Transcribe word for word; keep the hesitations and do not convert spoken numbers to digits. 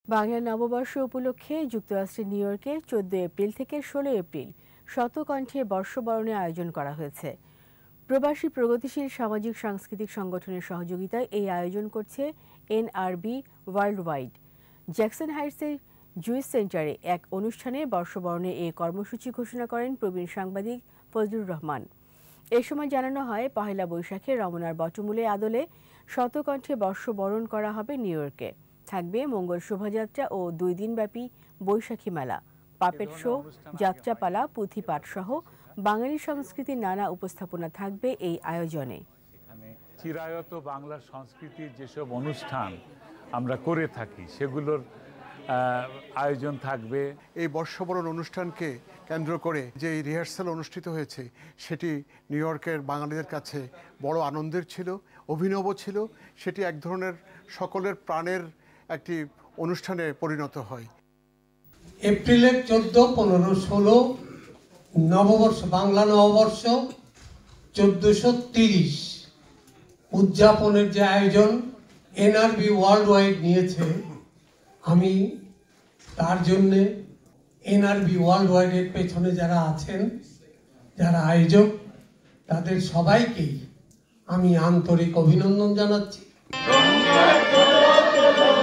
বাংলা নববর্ষ উপলক্ষে যুক্তরাষ্ট্রের নিউ ইয়র্কে চোদ্দ এপ্রিল থেকে ষোলো এপ্রিল শতকণ্ঠে বর্ষবরণের আয়োজন করা হয়েছে। প্রবাসী প্রগতিশীল সামাজিক সাংস্কৃতিক সংগঠনের সহযোগিতায় এই আয়োজন করছে এনআরবি ওয়ার্ল্ড ওয়াইড। জ্যাকসন হাইটসের জুইস সেন্টারে এক অনুষ্ঠানে বর্ষবরণের এই কর্মসূচি ঘোষণা করেন প্রবীণ সাংবাদিক ফজলুর রহমান। এ সময় জানানো হয়, পহেলা বৈশাখে রমনার বটমূলে আদলে শতকণ্ঠে বর্ষবরণ করা হবে নিউ ইয়র্কে। থাকবে মঙ্গল শোভাযাত্রা ও দুই দিনব্যাপী বৈশাখী মেলা, পাপেট শো, যাত্রাপালা, পুঁথিপাঠ সহ বাঙালি সংস্কৃতির নানা উপস্থাপনা থাকবে এই আয়োজনে। চিরায়ত বাংলা সংস্কৃতির যেসব অনুষ্ঠান আমরা করে থাকি সেগুলোর আয়োজন থাকবে। এই বর্ষবরণ অনুষ্ঠানকে কেন্দ্র করে যে রিহার্সাল অনুষ্ঠিত হয়েছে সেটি নিউ ইয়র্কের বাঙালিদের কাছে বড় আনন্দের ছিল, অভিনব ছিল। সেটি এক ধরনের সকলের প্রাণের একটি অনুষ্ঠানে পরিণত হয়। এপ্রিলের চোদ্দ, পনেরো, ষোলো নববর্ষ, বাংলা নববর্ষ চোদ্দশো তিরিশ উদযাপনের যে আয়োজন এনআরবি ওয়ার্ল্ড ওয়াইড নিয়েছে, আমি তার জন্যে এনআরবি ওয়ার্ল্ড ওয়াইডের পেছনে যারা আছেন, যারা আয়োজক, তাদের সবাইকেই আমি আন্তরিক অভিনন্দন জানাচ্ছি।